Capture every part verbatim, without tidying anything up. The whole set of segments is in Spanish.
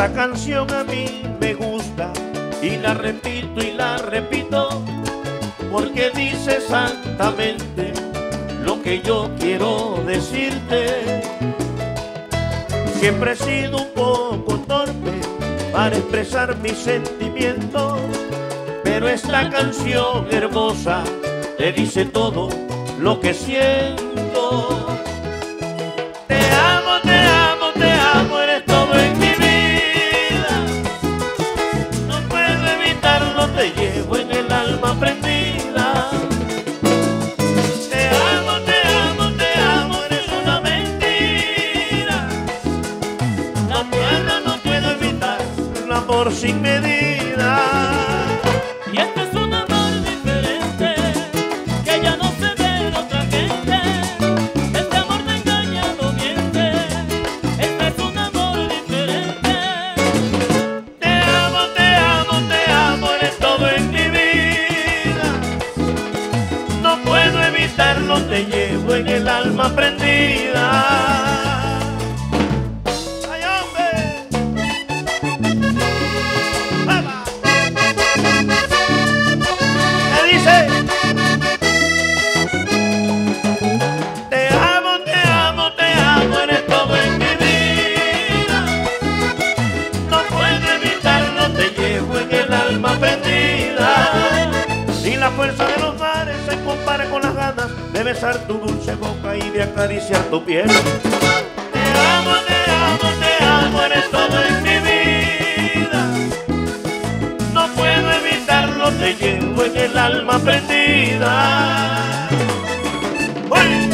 Esta canción a mí me gusta y la repito y la repito porque dice exactamente lo que yo quiero decirte. Siempre he sido un poco torpe para expresar mis sentimientos, pero esta canción hermosa te dice todo lo que siento. Te amo, te amo, te amo, eres todo en mi vida. No puedo evitarlo, te llevo en el alma prendida. Te amo, te amo, te amo, eres una mentira. No puedo, no puedo evitar el amor sin medida. Y este es un amor diferente que ya no se ve en otra gente. Este amor no engaña, no miente. Este es un amor diferente. Te amo, te amo, te amo, eres todo en mi vida. No puedo evitarlo, te llevo en el alma prendida. La fuerza de los mares se compara con las ganas de besar tu dulce boca y de acariciar tu piel. Te amo, te amo, te amo, eres todo en mi vida. No puedo evitarlo, te llevo en el alma prendida. ¡Oye!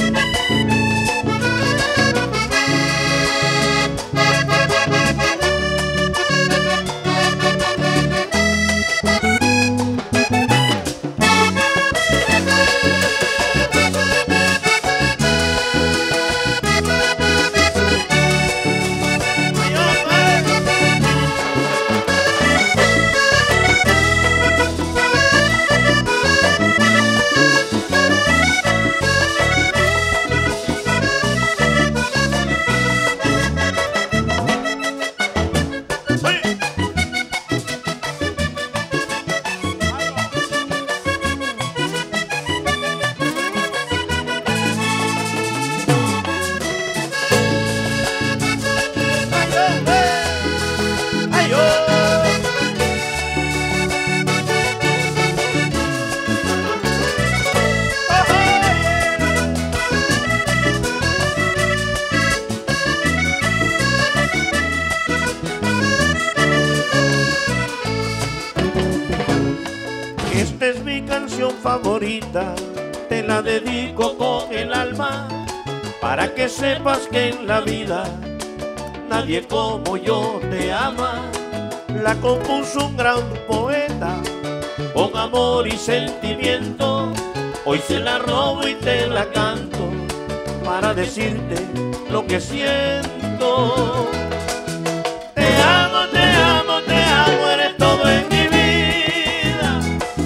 Esta es mi canción favorita, te la dedico con el alma, para que sepas que en la vida nadie como yo te ama. La compuso un gran poeta, con amor y sentimiento. Hoy se la robo y te la canto, para decirte lo que siento. Te amo, te amo, te amo, eres todo en mi vida.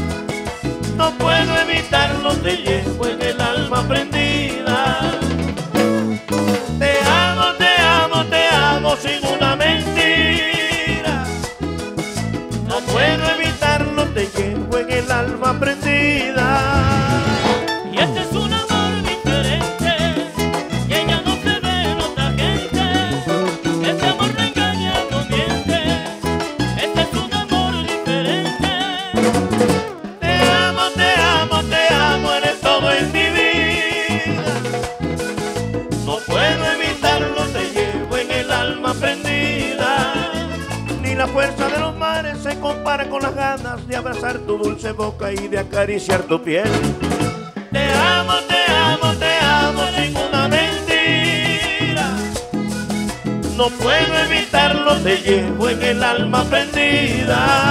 No puedo evitarlo, te llevo en el alma prendida. Te amo, te amo, te amo sin una mentira. No puedo evitarlo, te llevo en el alma prendida. Y este es un amor diferente que ya no se ve en otra gente. Este amor no engaña, no miente. Este es un amor diferente. Te amo, te amo, te amo, eres todo en mi vida. No puedo evitarlo, te llevo en el alma prendida. Ni la fuerza de los mares se compara con las ganas de abrazar tu dulce boca y de acariciar tu piel. Te amo, te amo, te amo sin una mentira. No puedo evitarlo, te llevo en el alma prendida.